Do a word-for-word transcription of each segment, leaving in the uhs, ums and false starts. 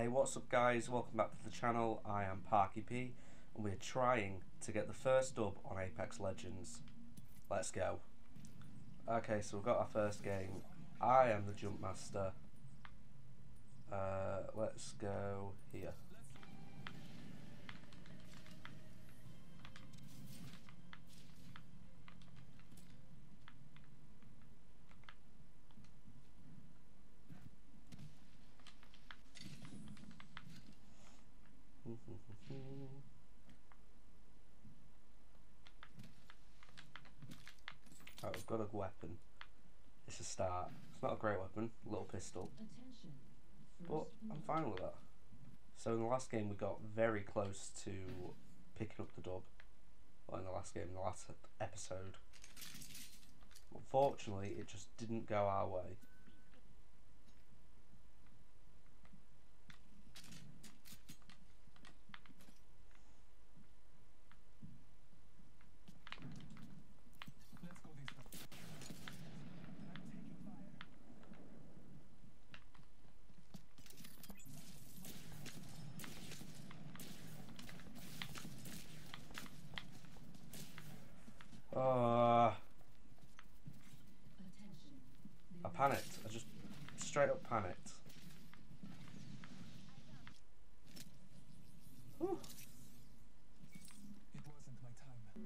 Hey, what's up guys, welcome back to the channel. I am Parky P and we're trying to get the first dub on Apex Legends. Let's go. Okay, so we've got our first game. I am the jump master. Uh, let's go here. Right, we've got a weapon. It's a start. It's not a great weapon, a little pistol. But I'm fine with that. So in the last game we got very close to picking up the dub. Well, in the last game, in the last episode. Unfortunately, it just didn't go our way. Uh, I panicked. I just straight up panicked. Whew. It wasn't my time.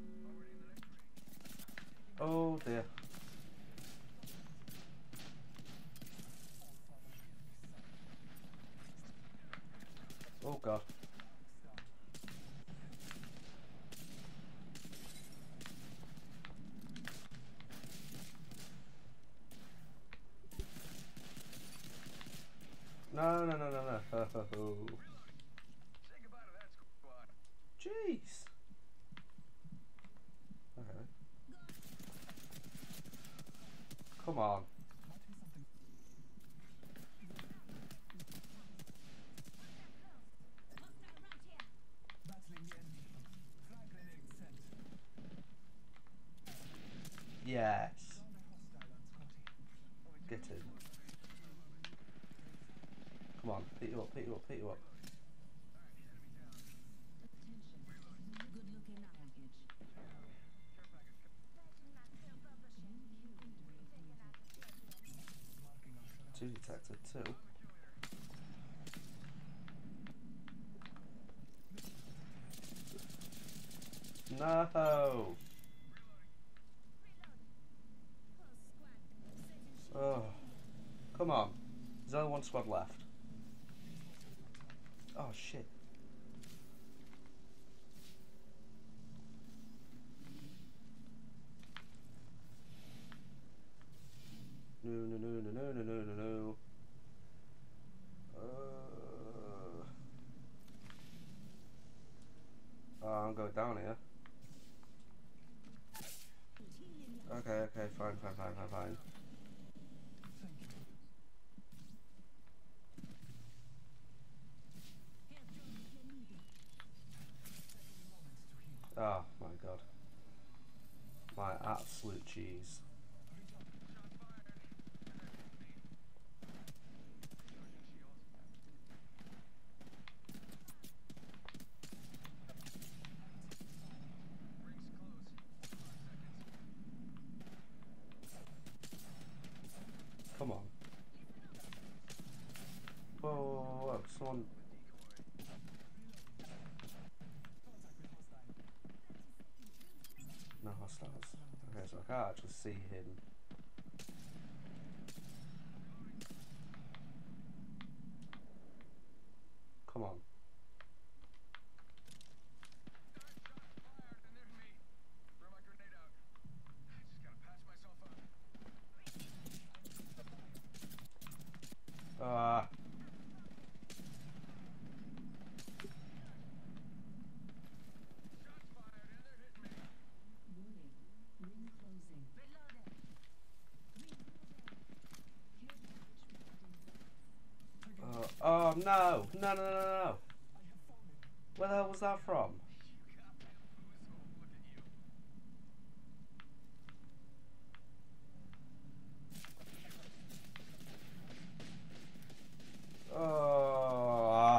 Oh dear. Oh god. No, no, no, no, no. Jeez. Okay. Come on. Yes. Get in. Come on, pick you up, pick you up, pick you up. Two detected, two. No. Oh, come on. There's only one squad left. Oh shit. No, no, no, no, no, no, no, no, no. Uh, oh, I'm going down here. Okay, okay, fine, fine, fine, fine, fine. Oh my god. My absolute cheese. Come on. Whoa, whoa, whoa, whoa. Someone. No hostiles. Okay, so I can't actually see him. Come on. Ah. Uh, Oh no! No, no, no, no, no! Where the hell was that from? Oh,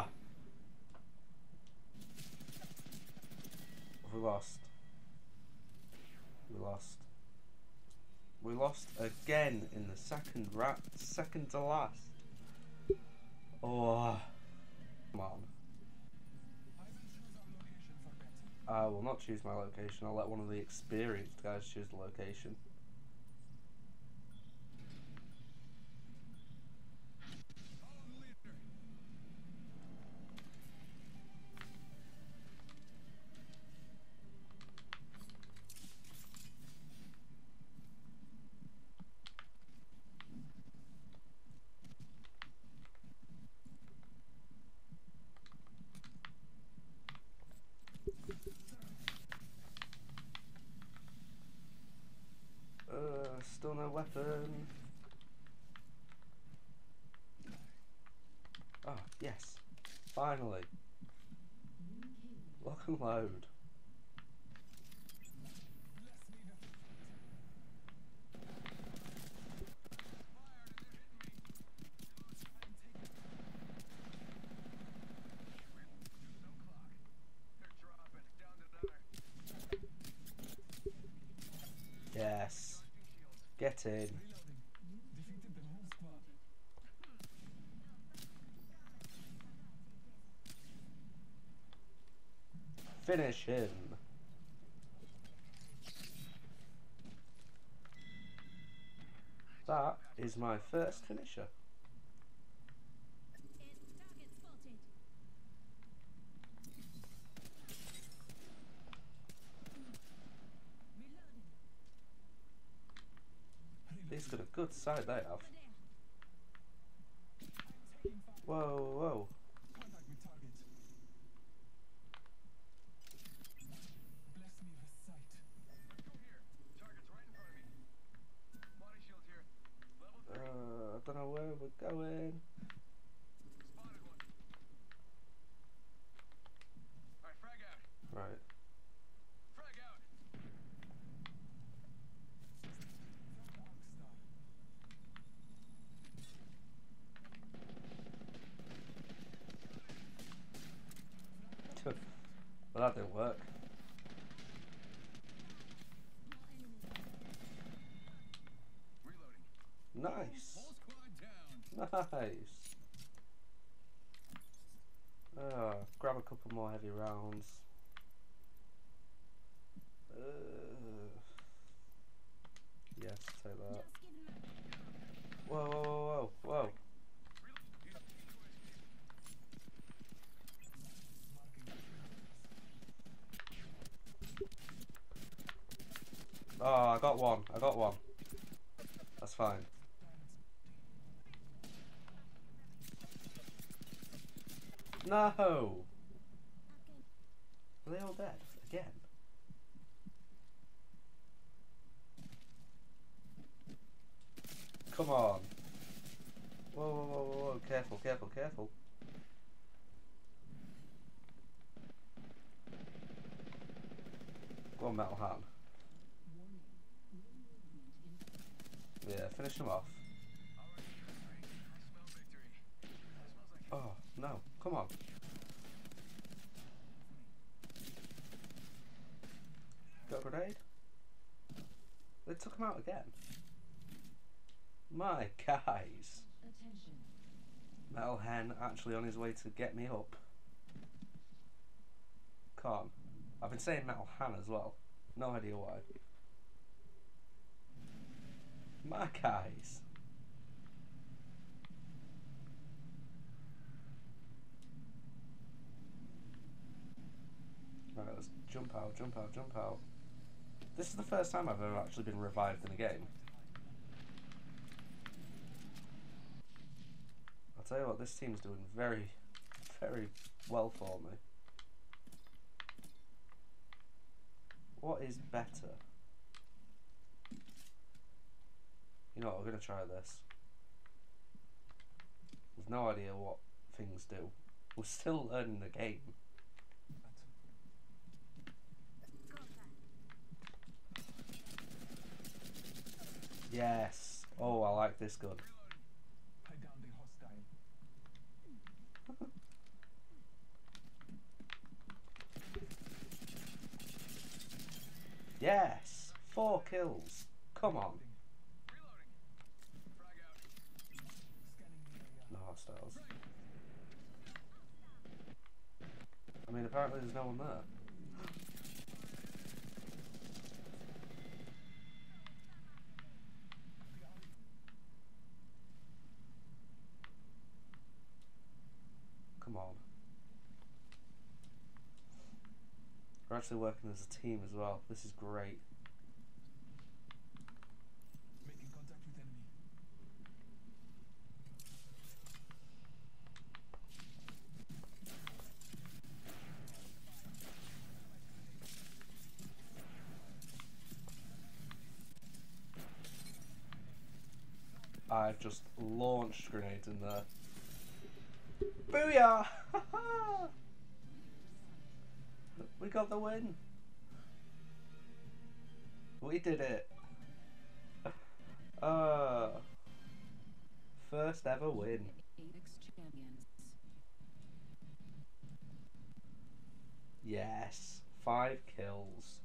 we lost. We lost again in the second rat, second to last. Oh, come on. I will not choose my location. I'll let one of the experienced guys choose the location. Uh, still no weapon. Oh, yes. Finally. Lock and load. Yes. Get in. Finish him. That is my first finisher. He's got a good side they have. Whoa, whoa. Uh, I don't know where we're going. Right. Well, that didn't work. Nice. Nice. Uh, grab a couple more heavy rounds. Uh, yes, take that. Whoa, whoa, whoa, whoa, whoa. Oh, I got one. I got one. That's fine. No! Are they all dead? Again? Come on. Whoa, whoa, whoa, whoa, whoa. Careful, careful, careful. Go on, Metal Hand. Yeah, finish him off. Oh, no. Come on. Got a grenade? They took him out again. My guys. Metal Hen actually on his way to get me up. Can't. I've been saying Metal Hen as well. No idea why. My guys. Right, let's jump out, jump out, jump out. This is the first time I've ever actually been revived in a game. I'll tell you what, this team's doing very, very well for me. What is better? You know what, we're going to try this. We've no idea what things do. We're still learning the game. Yes. Oh, I like this gun. Yes. Four kills. Come on. No hostiles. I mean, apparently there's no one there. Come on. We're actually working as a team as well. This is great. Making contact with enemy. I've just launched grenades in there. Booyah! We got the win. We did it. Uh, first ever win. Yes, five kills.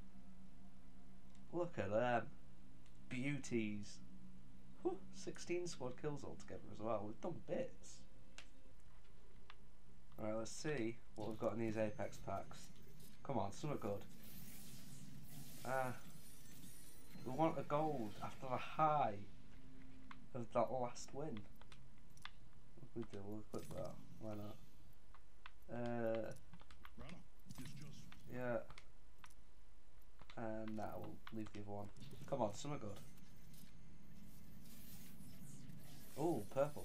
Look at them. Beauties. Whew, sixteen squad kills altogether as well. We've done bits. Alright, let's see what we've got in these Apex packs. Come on, something good. Ah, uh, we want a gold after the high of that last win. What we do? We'll click that. Why not? Uh, yeah. And now we'll leave the other one. Come on, something good. Oh, purple.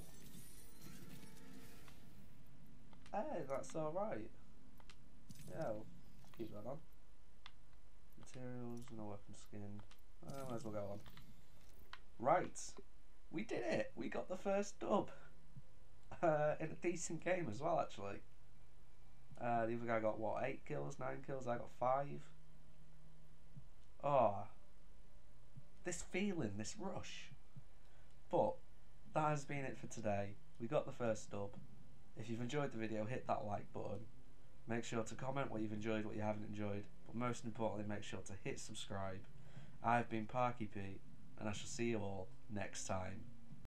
Hey, that's alright. Yeah, we'll keep that on. Materials, no weapon skin. Uh, might as well go on. Right. We did it! We got the first dub. Uh, in a decent game as well, actually. Uh, the other guy got, what, eight kills, nine kills? I got five. Oh. This feeling, this rush. But, that has been it for today. We got the first dub. If you've enjoyed the video, hit that like button. Make sure to comment what you've enjoyed, what you haven't enjoyed. But most importantly, make sure to hit subscribe. I've been Parky Pete, and I shall see you all next time.